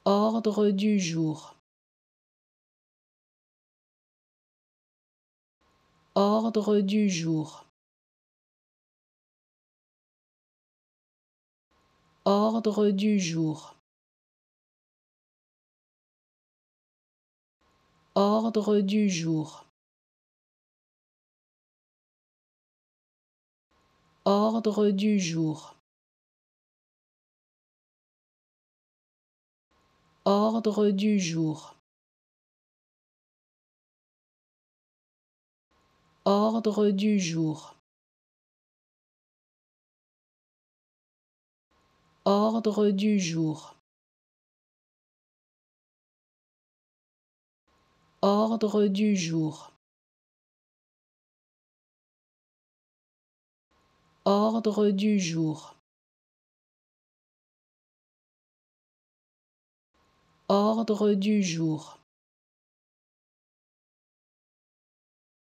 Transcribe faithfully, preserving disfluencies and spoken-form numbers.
Ordre du jour. Ordre du jour. Ordre du jour. Ordre du jour. Ordre du jour. Ordre du jour. Ordre du jour. Ordre du jour. Ordre du jour. Ordre du jour. Ordre du jour.